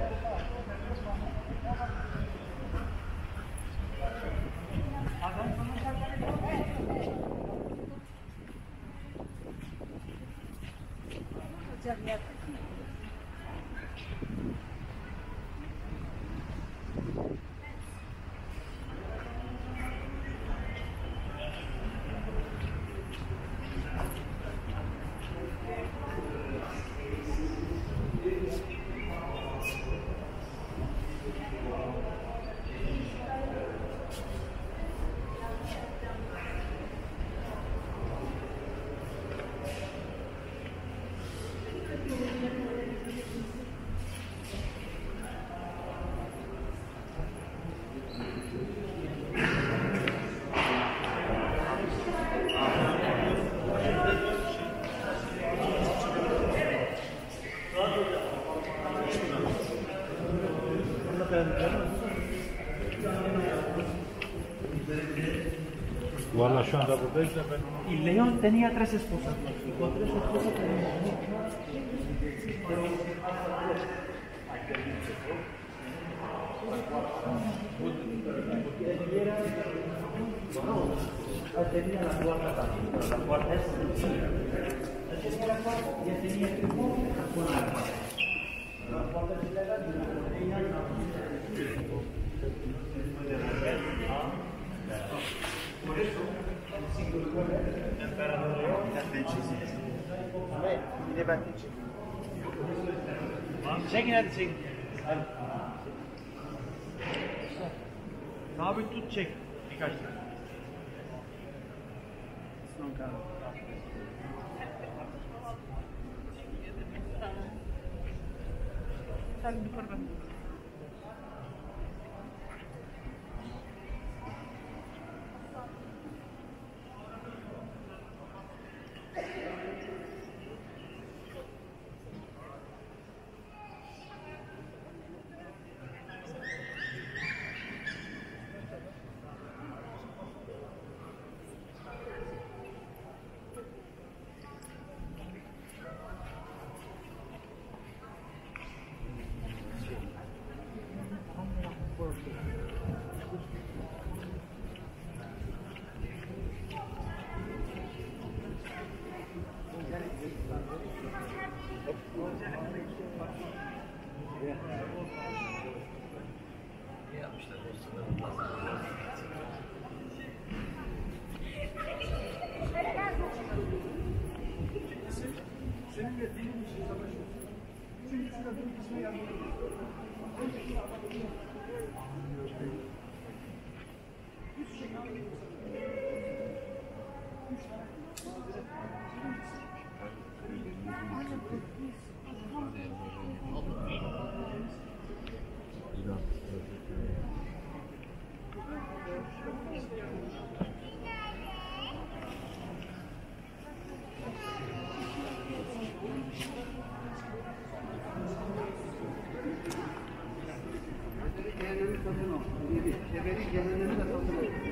Valla şu anda buradayız da ben... Y León tenía tres esposas. Y con tres esposas tenía... Tenía la cuarta también, pero la cuarta es sencilla. La tercera cuarta ya tenía que con la cuarta. La cuarta es ilegal y una botella y una botella de por eso, el siglo IX, el emperador León Bir de ben de çekeyim. çekin hadi çekin. Sabit tut çek. Birkaç tane. Son kadar. Sen yukarı bak. Genelini de satın al.